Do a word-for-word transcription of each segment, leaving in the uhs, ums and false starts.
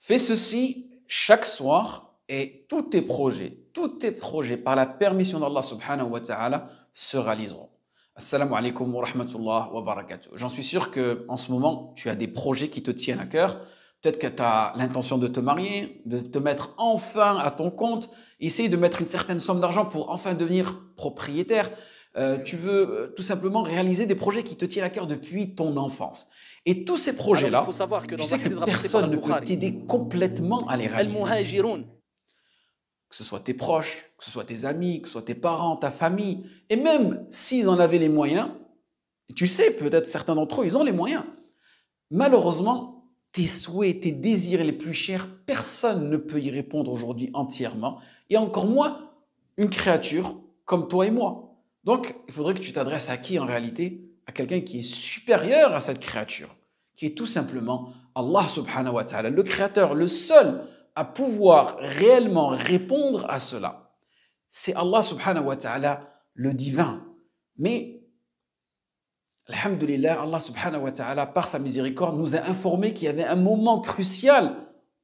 Fais ceci chaque soir et tous tes projets, tous tes projets par la permission d'Allah subhanahu wa ta'ala se réaliseront. Assalamu alaikum wa rahmatullah wa barakatuh. J'en suis sûr que en ce moment, tu as des projets qui te tiennent à cœur. Peut-être que tu as l'intention de te marier, de te mettre enfin à ton compte, essayer de mettre une certaine somme d'argent pour enfin devenir propriétaire. Euh, tu veux euh, tout simplement réaliser des projets qui te tiennent à cœur depuis ton enfance. Et tous ces Alors il projets-là, faut savoir que tu dans un sais que hadith rapporté par personne ne peut Al-Bukhari, t'aider complètement à les réaliser. Al-Muhajirun, Que ce soit tes proches, que ce soit tes amis, que ce soit tes parents, ta famille, et même s'ils en avaient les moyens, et tu sais, peut-être certains d'entre eux, ils ont les moyens. Malheureusement, tes souhaits, tes désirs les plus chers, personne ne peut y répondre aujourd'hui entièrement, et encore moins une créature comme toi et moi. Donc, il faudrait que tu t'adresses à qui en réalité? À quelqu'un qui est supérieur à cette créature, qui est tout simplement Allah subhanahu wa ta'ala, le créateur, le seul à pouvoir réellement répondre à cela. C'est Allah subhanahu wa ta'ala, le divin. Mais, alhamdulillah, Allah subhanahu wa ta'ala, par sa miséricorde, nous a informé qu'il y avait un moment crucial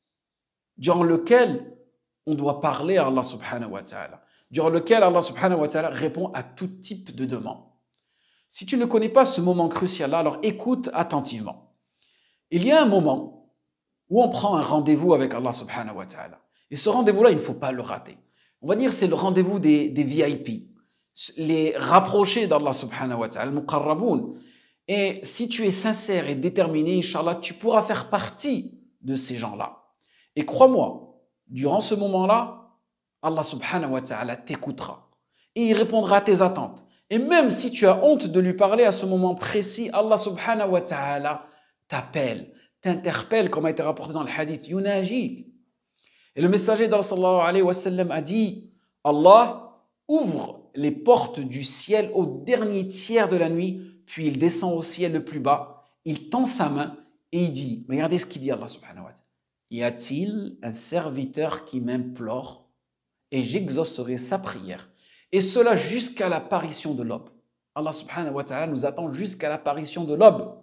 durant lequel on doit parler à Allah subhanahu wa ta'ala, durant lequel Allah subhanahu wa ta'ala répond à tout type de demande. Si tu ne connais pas ce moment crucial-là, alors écoute attentivement. Il y a un moment où on prend un rendez-vous avec Allah subhanahu wa ta'ala. Et ce rendez-vous-là, il ne faut pas le rater. On va dire c'est le rendez-vous des, des V I P, les rapprochés d'Allah subhanahu wa ta'ala, muqarraboun. Et si tu es sincère et déterminé, Inch'Allah, tu pourras faire partie de ces gens-là. Et crois-moi, durant ce moment-là, Allah subhanahu wa ta'ala t'écoutera. Et il répondra à tes attentes. Et même si tu as honte de lui parler à ce moment précis, Allah subhanahu wa ta'ala t'appelle, t'interpelle, comme a été rapporté dans le hadith, yunajik. Et le messager d'Allah sallallahu alayhi wa sallam a dit, Allah ouvre les portes du ciel au dernier tiers de la nuit, puis il descend au ciel le plus bas, il tend sa main et il dit, regardez ce qu'il dit Allah subhanahu wa ta'ala, y a-t-il un serviteur qui m'implore et j'exaucerai sa prière? Et cela jusqu'à l'apparition de l'aube. Allah subhanahu wa ta'ala nous attend jusqu'à l'apparition de l'aube.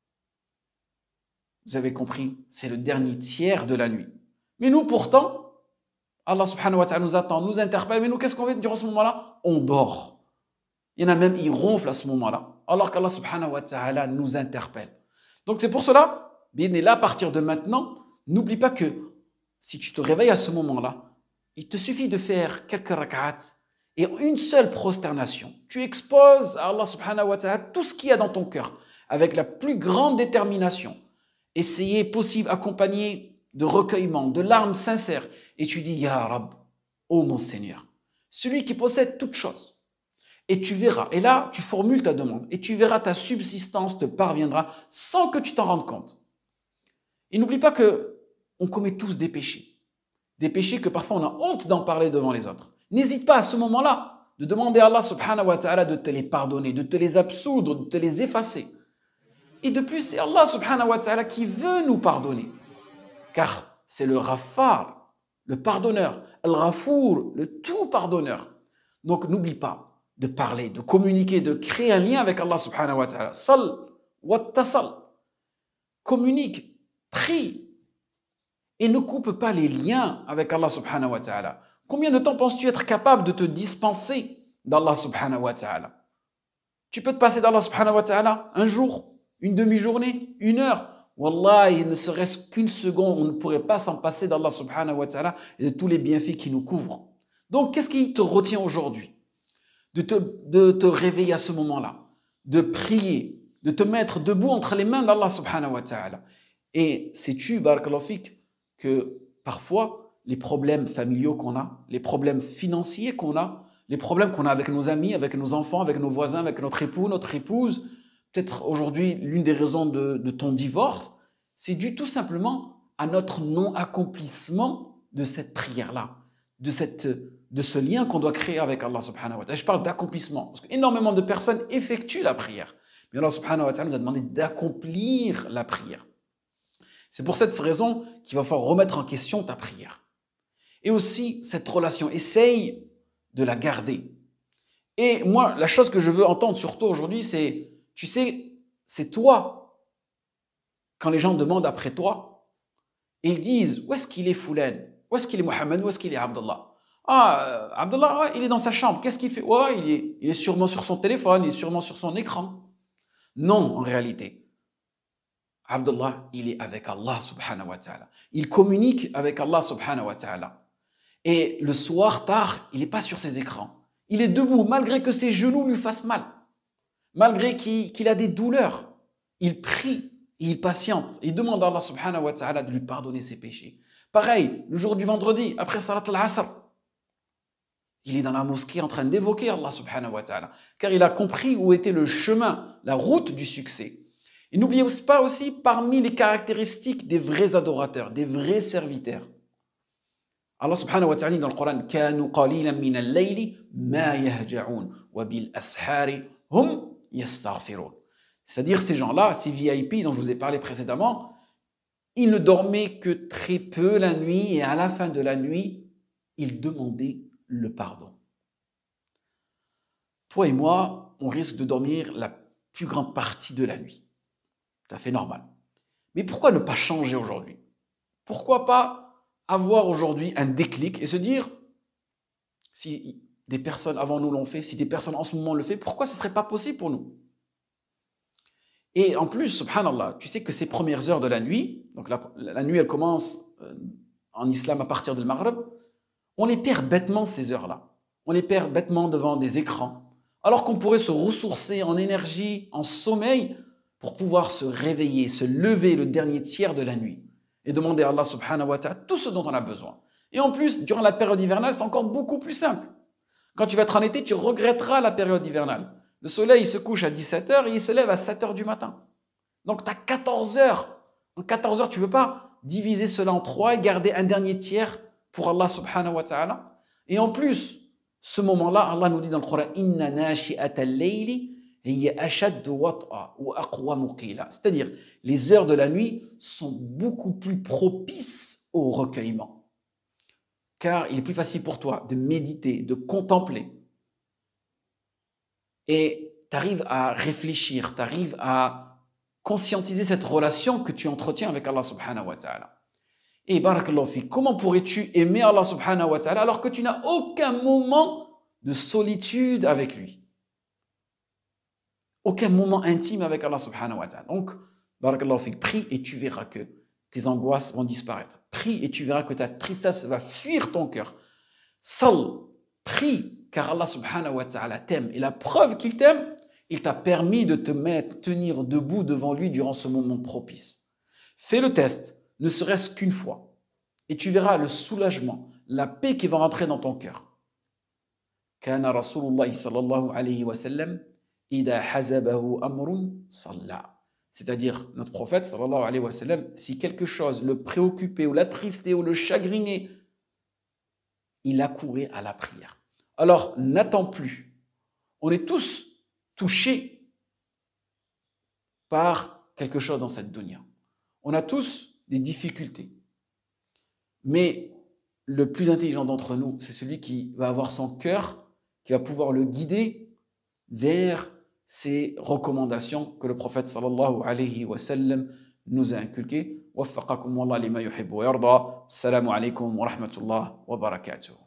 Vous avez compris, c'est le dernier tiers de la nuit. Mais nous pourtant, Allah subhanahu wa ta'ala nous attend, nous interpelle, mais nous qu'est-ce qu'on fait durant ce moment-là? On dort. Il y en a même, ils ronflent à ce moment-là, alors qu'Allah subhanahu wa ta'ala nous interpelle. Donc c'est pour cela, bien là, à partir de maintenant, n'oublie pas que si tu te réveilles à ce moment-là, il te suffit de faire quelques rak'at et une seule prosternation. Tu exposes à Allah subhanahu wa ta'ala tout ce qu'il y a dans ton cœur, avec la plus grande détermination. Essayez possible, accompagné de recueillement, de larmes sincères. Et tu dis, Ya Rab, ô mon Seigneur, celui qui possède toutes choses. Et tu verras, et là, tu formules ta demande, et tu verras ta subsistance te parviendra sans que tu t'en rendes compte. Et n'oublie pas que on commet tous des péchés. Des péchés que parfois on a honte d'en parler devant les autres. N'hésite pas à ce moment-là de demander à Allah subhanahu wa ta'ala de te les pardonner, de te les absoudre, de te les effacer. Et de plus, c'est Allah subhanahu wa ta'ala qui veut nous pardonner. Car c'est le Ghaffar, le pardonneur, Al-Ghafour, le tout pardonneur. Donc n'oublie pas de parler, de communiquer, de créer un lien avec Allah subhanahu wa ta'ala. Sal wa tasal. Communique, prie. Et ne coupe pas les liens avec Allah subhanahu wa ta'ala. Combien de temps penses-tu être capable de te dispenser d'Allah subhanahu wa ta'ala? Tu peux te passer d'Allah subhanahu wa ta'ala un jour, une demi-journée, une heure. Wallah, il ne serait-ce qu'une seconde, on ne pourrait pas s'en passer d'Allah subhanahu wa ta'ala et de tous les bienfaits qui nous couvrent. Donc, qu'est-ce qui te retient aujourd'hui? De te, de te réveiller à ce moment-là, de prier, de te mettre debout entre les mains d'Allah subhanahu wa ta'ala. Et sais-tu, barakallahu fik, que parfois, les problèmes familiaux qu'on a, les problèmes financiers qu'on a, les problèmes qu'on a avec nos amis, avec nos enfants, avec nos voisins, avec notre époux, notre épouse, peut-être aujourd'hui l'une des raisons de, de ton divorce, c'est dû tout simplement à notre non-accomplissement de cette prière-là, de, cette, de ce lien qu'on doit créer avec Allah subhanahu wa ta'ala. Je parle d'accomplissement, parce qu'énormément de personnes effectuent la prière. Mais Allah subhanahu wa ta'ala nous a demandé d'accomplir la prière. C'est pour cette raison qu'il va falloir remettre en question ta prière. Et aussi, cette relation, essaye de la garder. Et moi, la chose que je veux entendre surtout aujourd'hui, c'est, tu sais, c'est toi, quand les gens demandent après toi, Et ils disent, où est-ce qu'il est Foulan? Où est-ce qu'il est Mohamed? Où est-ce qu'il est Abdullah? Ah, euh, Abdullah, ouais, il est dans sa chambre. Qu'est-ce qu'il fait? Ouais, il est, il est sûrement sur son téléphone, il est sûrement sur son écran. Non, en réalité. Abdullah, il est avec Allah subhanahu wa ta'ala. Il communique avec Allah subhanahu wa ta'ala. Et le soir, tard, il n'est pas sur ses écrans. Il est debout, malgré que ses genoux lui fassent mal. Malgré qu'il qu'il a des douleurs. Il prie, il patiente. Il demande à Allah subhanahu wa ta'ala de lui pardonner ses péchés. Pareil, le jour du vendredi, après Salat al-Asr, il est dans la mosquée en train d'évoquer Allah subhanahu wa ta'ala. Car il a compris où était le chemin, la route du succès. Et n'oubliez pas aussi parmi les caractéristiques des vrais adorateurs, des vrais serviteurs. Allah subhanahu wa ta'ala dit dans le Coran كانوا قليلا من الليل ما يهجعون وبالأسحار هم يستغفرون. C'est-à-dire ces gens-là, ces V I P dont je vous ai parlé précédemment, ils ne dormaient que très peu la nuit et à la fin de la nuit, ils demandaient le pardon. Toi et moi, on risque de dormir la plus grande partie de la nuit. Tout à fait normal. Mais pourquoi ne pas changer aujourd'hui? Pourquoi pas avoir aujourd'hui un déclic et se dire, si des personnes avant nous l'ont fait, si des personnes en ce moment le font, pourquoi ce ne serait pas possible pour nous? Et en plus, subhanallah, tu sais que ces premières heures de la nuit, donc la, la nuit elle commence euh, en islam à partir du Maghreb, on les perd bêtement ces heures-là. On les perd bêtement devant des écrans, alors qu'on pourrait se ressourcer en énergie, en sommeil, pour pouvoir se réveiller, se lever le dernier tiers de la nuit et demander à Allah subhanahu wa ta'ala tout ce dont on a besoin. Et en plus, durant la période hivernale, c'est encore beaucoup plus simple. Quand tu vas être en été, tu regretteras la période hivernale. Le soleil il se couche à dix-sept heures et il se lève à sept heures du matin. Donc tu as quatorze heures. En quatorze heures, tu ne peux pas diviser cela en trois et garder un dernier tiers pour Allah subhanahu wa ta'ala. Et en plus, ce moment-là, Allah nous dit dans le Coran Inna nashi'ata al-layli hiya ashaddu wat'a wa aqwamu qila. C'est-à-dire, les heures de la nuit sont beaucoup plus propices au recueillement. Car il est plus facile pour toi de méditer, de contempler. Et tu arrives à réfléchir, tu arrives à conscientiser cette relation que tu entretiens avec Allah subhanahu wa ta'ala. Et barakallahu fi, comment pourrais-tu aimer Allah subhanahu wa ta'ala alors que tu n'as aucun moment de solitude avec lui? Aucun moment intime avec Allah subhanahu wa ta'ala. Donc, barakallahu fi, prie et tu verras que tes angoisses vont disparaître. Prie et tu verras que ta tristesse va fuir ton cœur. Sal, prie, car Allah subhanahu wa ta'ala t'aime. Et la preuve qu'il t'aime, il t'a permis de te mettre, tenir debout devant lui durant ce moment propice. Fais le test, ne serait-ce qu'une fois. Et tu verras le soulagement, la paix qui va rentrer dans ton cœur. Kana Rasulullah sallallahu alayhi wa sallam, ida hazabahu amrun salla. C'est-à-dire, notre prophète sallallahu alayhi wa sallam, si quelque chose le préoccupait ou l'attristait ou le chagrinait, il accourait à la prière. Alors, n'attends plus. On est tous touchés par quelque chose dans cette dunya. On a tous des difficultés. Mais le plus intelligent d'entre nous, c'est celui qui va avoir son cœur, qui va pouvoir le guider vers ces recommandations que le prophète sallallahu alayhi wa sallam nous a inculquées. Waffaqakum wallah lima yuhibbu wa yarda. Assalamu alaikum wa rahmatullah wa barakatuh.